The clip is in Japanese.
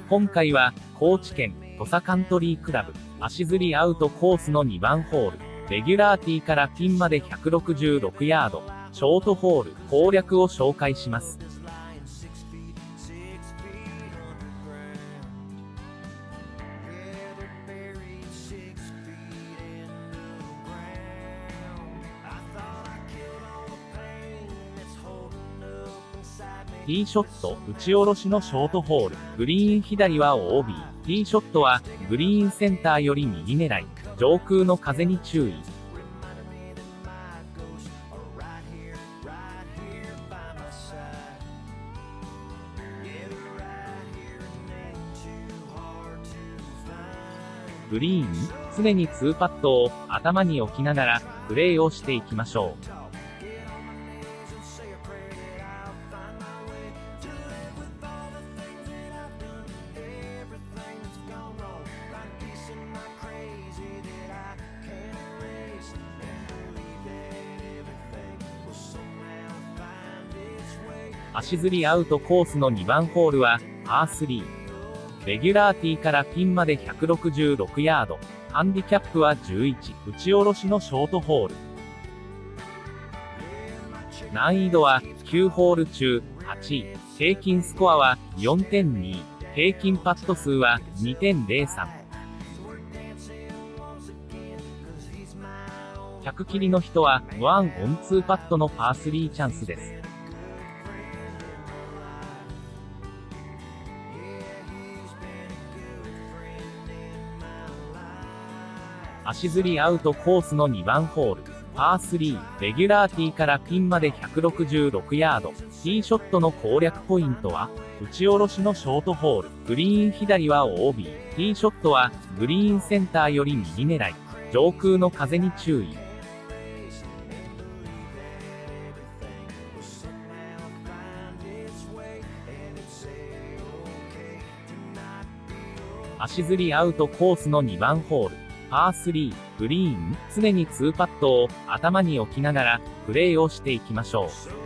今回は、高知県、土佐カントリークラブ、足摺りアウトコースの2番ホール、レギュラーティーからピンまで166ヤード、ショートホール、攻略を紹介します。ティーショット、打ち下ろしのショートホール、グリーン左は OB、ティーショットは、グリーンセンターより右狙い、上空の風に注意。グリーン、常に2パットを頭に置きながら、プレーをしていきましょう。足摺りアウトコースの2番ホールは、パー3。レギュラーティーからピンまで166ヤード。ハンディキャップは11。打ち下ろしのショートホール。難易度は、9ホール中、8位。平均スコアは、4.2。平均パット数は、2.03。100切りの人は、1オン2パットのパー3チャンスです。足摺りアウトコースの2番ホール、パー3、レギュラーティーからピンまで166ヤード、ティーショットの攻略ポイントは、打ち下ろしのショートホール、グリーン左は OB、ティーショットは、グリーンセンターより右狙い、上空の風に注意。足摺りアウトコースの2番ホール、パー3、グリーン、常に2パットを頭に置きながら、プレーをしていきましょう。